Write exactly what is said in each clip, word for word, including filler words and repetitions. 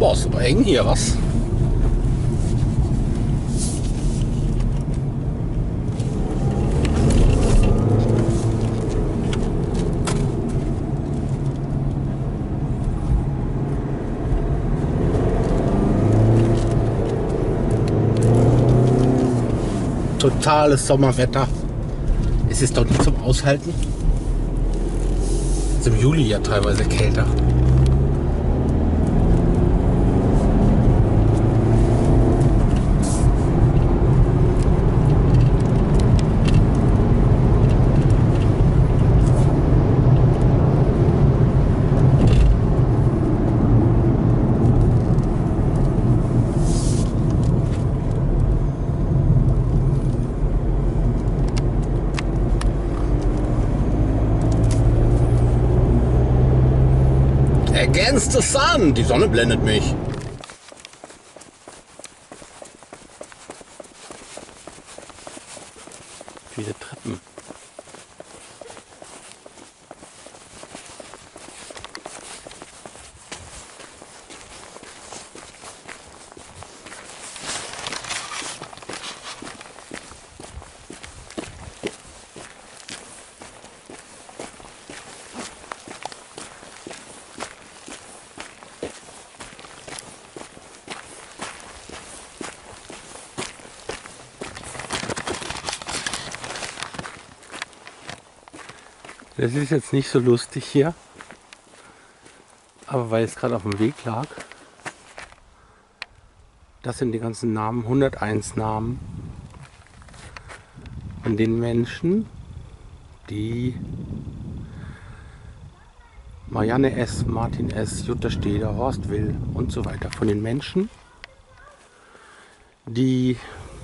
Boah, ist aber eng hier, was? Totales Sommerwetter. Es ist doch nicht zum Aushalten. Es ist im Juli ja teilweise kälter. Against the sun. Die Sonne blendet mich. Viele Treppen. Das ist jetzt nicht so lustig hier, aber weil es gerade auf dem Weg lag, das sind die ganzen Namen, hunderteins Namen von den Menschen, die Marianne S., Martin S., Jutta Steder, Horst Will und so weiter, von den Menschen, die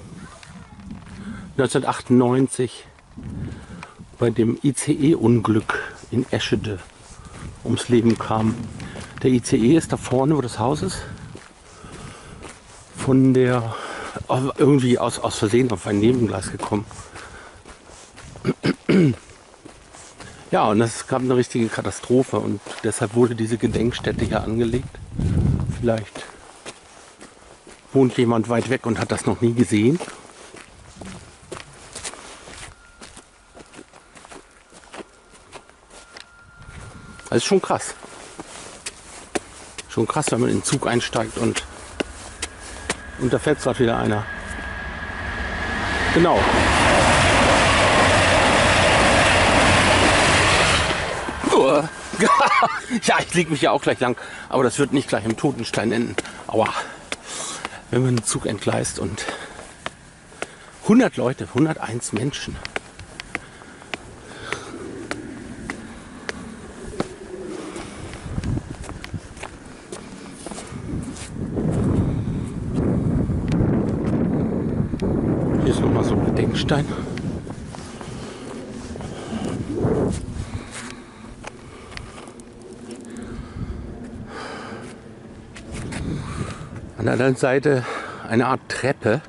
neunzehnhundertachtundneunzig bei dem I C E-Unglück in Eschede ums Leben kam. Der I C E ist da vorne, wo das Haus ist, von der irgendwie aus, aus Versehen auf ein Nebengleis gekommen. Ja, und es gab eine richtige Katastrophe und deshalb wurde diese Gedenkstätte hier angelegt. Vielleicht wohnt jemand weit weg und hat das noch nie gesehen. Das ist schon krass. Schon krass, wenn man in den Zug einsteigt und, und da fährt gerade wieder einer. Genau. Ja, ich lege mich ja auch gleich lang, aber das wird nicht gleich im Totenstein enden. Aua. Wenn man den Zug entgleist und hundert Leute, hunderteins Menschen. Hier ist nochmal so ein Gedenkstein. An der anderen Seite eine Art Treppe.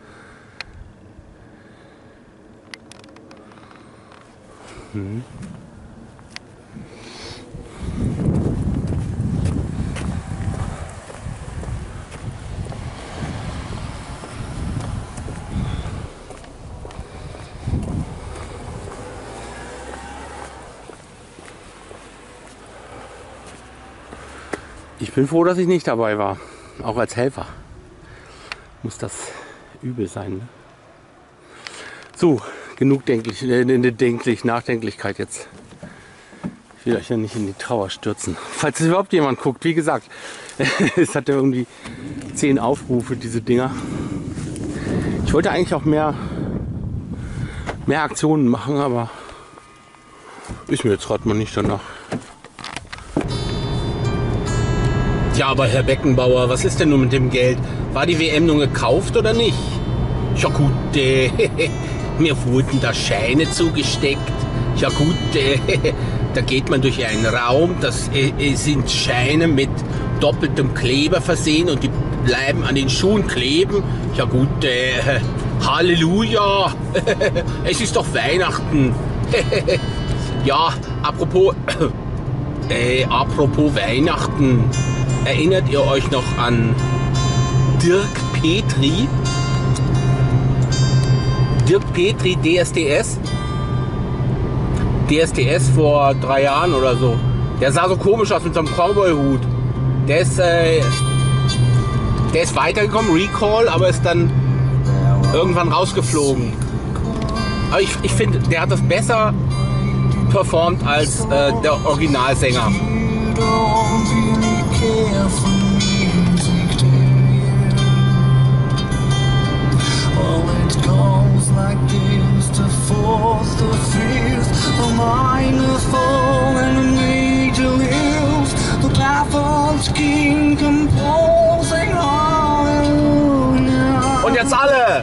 Hm. Ich bin froh, dass ich nicht dabei war. Auch als Helfer muss das übel sein. Ne? So, genug denklich, äh, denklich, Nachdenklichkeit jetzt. Ich will euch ja nicht in die Trauer stürzen. Falls es überhaupt jemand guckt, wie gesagt, es hat ja irgendwie zehn Aufrufe, diese Dinger. Ich wollte eigentlich auch mehr, mehr Aktionen machen, aber ist mir jetzt gerade mal nicht danach. Ja, aber Herr Beckenbauer, was ist denn nun mit dem Geld? War die W M nun gekauft oder nicht? Ja gut, äh, mir wurden da Scheine zugesteckt. Ja gut, äh, da geht man durch einen Raum, das äh, sind Scheine mit doppeltem Kleber versehen und die bleiben an den Schuhen kleben. Ja gut, äh, Halleluja, es ist doch Weihnachten. Ja, apropos, äh, apropos Weihnachten. Erinnert ihr euch noch an Dirk Petri? Dirk Petri, D S D S? D S D S vor drei Jahren oder so. Der sah so komisch aus mit so einem Cowboy-Hut. Der ist, äh, der ist weitergekommen, Recall, aber ist dann irgendwann rausgeflogen. Aber ich, ich finde, der hat das besser performt als äh, der Originalsänger. Und jetzt alle!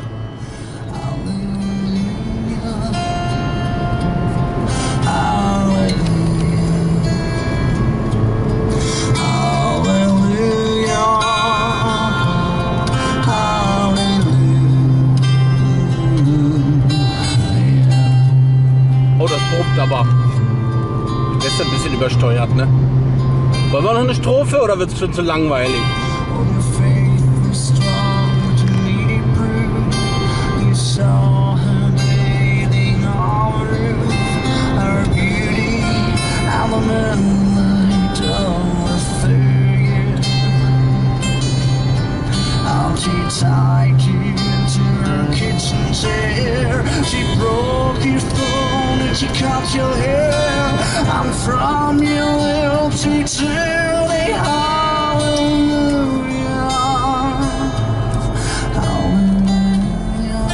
Oh, das probt aber. Das ist ein bisschen übersteuert, ne? Wollen wir noch eine Strophe oder wird es schon zu langweilig? She tied you into her kitchen chair. She broke your phone and she cut your hair. I'm from your loyalty to the hallelujah. Hallelujah.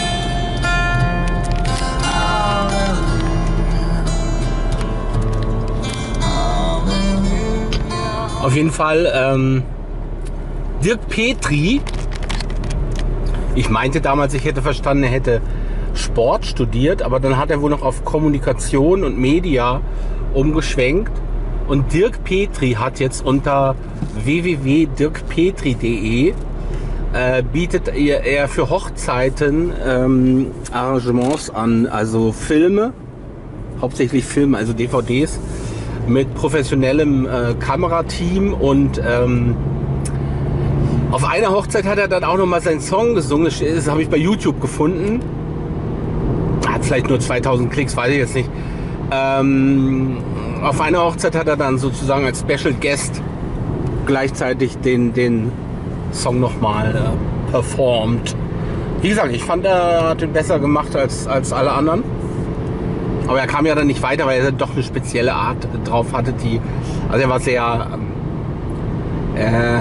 Hallelujah. Hallelujah. Auf jeden Fall, ähm, Dirk Petri. Ich meinte damals, ich hätte verstanden, er hätte Sport studiert, aber dann hat er wohl noch auf Kommunikation und Media umgeschwenkt. Und Dirk Petri hat jetzt unter w w w punkt dirk petri punkt de äh, bietet er, er für Hochzeiten ähm, Arrangements an, also Filme, hauptsächlich Filme, also D V Ds mit professionellem äh, Kamerateam und ähm, auf einer Hochzeit hat er dann auch noch mal seinen Song gesungen. Das habe ich bei YouTube gefunden. Hat vielleicht nur zweitausend Klicks, weiß ich jetzt nicht. Ähm, auf einer Hochzeit hat er dann sozusagen als Special Guest gleichzeitig den, den Song nochmal äh, performt. Wie gesagt, ich fand, er hat ihn besser gemacht als, als alle anderen. Aber er kam ja dann nicht weiter, weil er doch eine spezielle Art drauf hatte. Die, also er war sehr... Äh,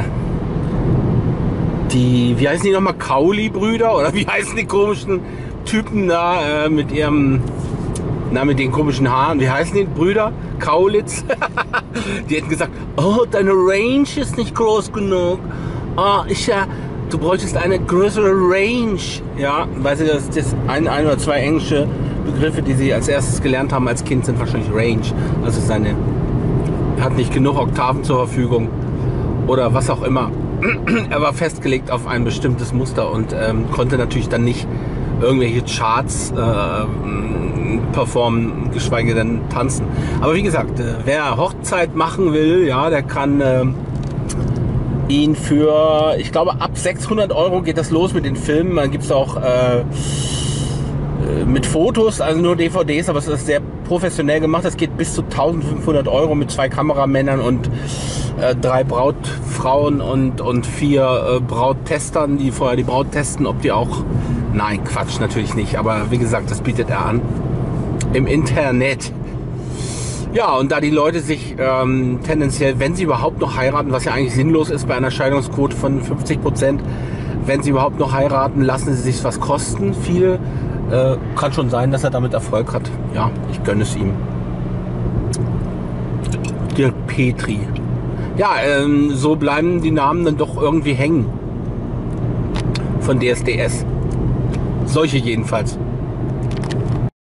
Die, wie heißen die nochmal? Kauli-Brüder? Oder wie heißen die komischen Typen da äh, mit ihrem, na, mit den komischen Haaren? Wie heißen die Brüder? Kaulitz? Die hätten gesagt, oh, deine Range ist nicht groß genug. Oh, ich, ja, du bräuchtest eine größere Range. Ja, weißt du, das, das ein, ein oder zwei englische Begriffe, die sie als erstes gelernt haben als Kind, sind wahrscheinlich Range. Also seine, hat nicht genug Oktaven zur Verfügung. Oder was auch immer. Er war festgelegt auf ein bestimmtes Muster und ähm, konnte natürlich dann nicht irgendwelche Charts äh, performen, geschweige denn tanzen. Aber wie gesagt, äh, wer Hochzeit machen will, ja, der kann äh, ihn für, ich glaube, ab sechshundert Euro geht das los mit den Filmen. Dann gibt es auch äh, mit Fotos, also nur D V Ds, aber es ist sehr professionell gemacht. Das geht bis zu eintausendfünfhundert Euro mit zwei Kameramännern und äh, drei Brautfrauen und, und vier äh, Brauttestern, die vorher die Braut testen, ob die auch... Nein, Quatsch, natürlich nicht. Aber wie gesagt, das bietet er an im Internet. Ja, und da die Leute sich ähm, tendenziell, wenn sie überhaupt noch heiraten, was ja eigentlich sinnlos ist bei einer Scheidungsquote von fünfzig Prozent, wenn sie überhaupt noch heiraten, lassen sie sich was kosten. Viel äh, kann schon sein, dass er damit Erfolg hat. Ja, ich gönne es ihm. Dirk Petri. Ja, ähm, so bleiben die Namen dann doch irgendwie hängen. Von D S D S. Solche jedenfalls.